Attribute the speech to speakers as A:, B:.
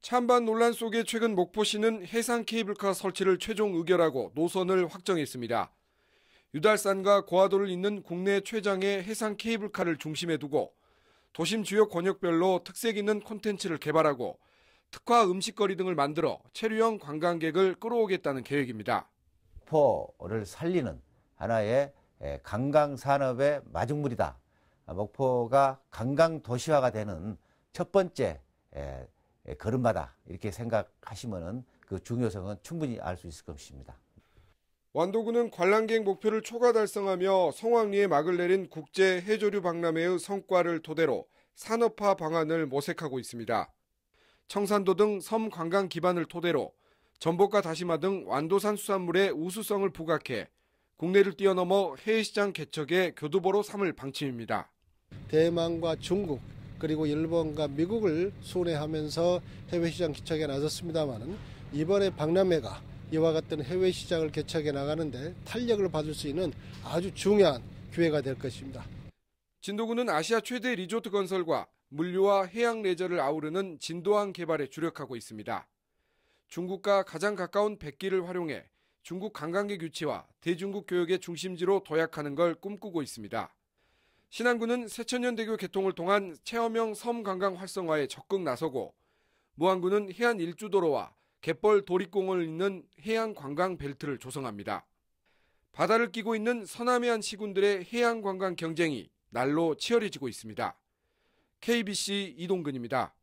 A: 찬반 논란 속에 최근 목포시는 해상 케이블카 설치를 최종 의결하고 노선을 확정했습니다. 유달산과 고화도를 잇는 국내 최장의 해상 케이블카를 중심에 두고 도심 주요 권역별로 특색 있는 콘텐츠를 개발하고 특화 음식거리 등을 만들어 체류형 관광객을 끌어오겠다는 계획입니다.
B: 목포를 살리는 하나의 관광산업의 마중물이다. 목포가 관광도시화가 되는 첫 번째 걸음마다 이렇게 생각하시면 그 중요성은 충분히 알 수 있을 것입니다.
A: 완도군은 관람객 목표를 초과 달성하며 성황리에 막을 내린 국제 해조류 박람회의 성과를 토대로 산업화 방안을 모색하고 있습니다. 청산도 등 섬 관광 기반을 토대로 전복과 다시마 등 완도산 수산물의 우수성을 부각해 국내를 뛰어넘어 해외시장 개척의 교두보로 삼을 방침입니다.
C: 대만과 중국 그리고 일본과 미국을 순회하면서 해외시장 개척에 나섰습니다마는 이번에 박람회가 이와 같은 해외시장을 개척해 나가는데 탄력을 받을 수 있는 아주 중요한 기회가 될 것입니다.
A: 진도군은 아시아 최대 리조트 건설과 물류와 해양 레저를 아우르는 진도항 개발에 주력하고 있습니다. 중국과 가장 가까운 백기를 활용해 중국 관광객 유치와 대중국 교역의 중심지로 도약하는 걸 꿈꾸고 있습니다. 신안군은 세천년대교 개통을 통한 체험형 섬 관광 활성화에 적극 나서고 무안군은 해안 일주도로와 갯벌 도립공원을 잇는 해양 관광 벨트를 조성합니다. 바다를 끼고 있는 서남해안 시군들의 해양 관광 경쟁이 날로 치열해지고 있습니다. KBC 이동근입니다.